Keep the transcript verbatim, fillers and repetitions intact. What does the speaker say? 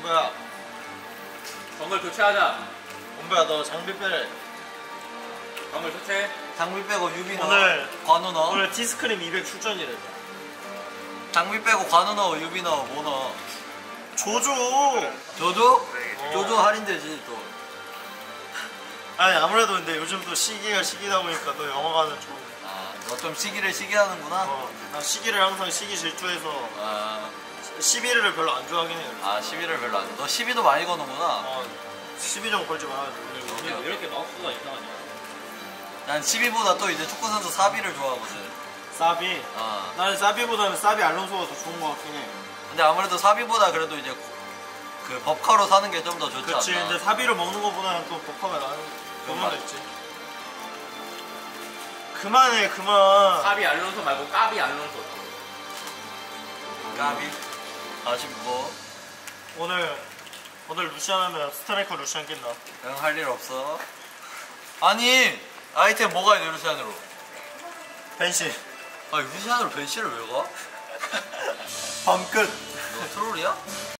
원배야. 정글 교체하자. 원배야 너 장비 빼래. 정글 교체. 장비 빼고 유비 넣어. 오늘 관우 넣어. 오늘 티스크림 이백 출전이래. 장비 빼고 관우 넣어. 유비 넣어. 뭐 넣어. 조조. 조조? 어. 조조 할인되지 또. 아니 아무래도 근데 요즘 또 시기가 시기다 보니까 너 영화관은 좀. 아, 너 좀 시기를 시기하는구나. 어, 나 시기를 항상 시기 질투해서 아, 십일을 별로 안 좋아하긴 해요. 아 시비를 별로 안 해. 너 시비도 많이 거는구나. 어, 시비 좀 걸지 말아줘. 왜 이렇게 마우스가 이상하냐? 난 시비보다 또 이제 축구 선수 사비를 좋아하거든. 사비. 아, 나는 사비보다는 사비 알론소가 더 좋은 것 같긴 해. 근데 아무래도 사비보다 그래도 이제 그 법카로 사는 게 좀 더 좋지 그렇지. 않나. 근데 사비를 먹는 것보다는 또 복화가 나는 그런 거 있지. 그만해 그만. 까비 알론소 말고 까비 알론소. 까비. 아쉽고. 오늘 오늘 루시안 하면 스트라이커 루시안 낀다. 응, 할 일 없어. 아니, 아이템 뭐가 있네, 루시안으로? 벤시. 아, 루시안으로 벤시를 왜 가? 밤끝. 너 트롤이야?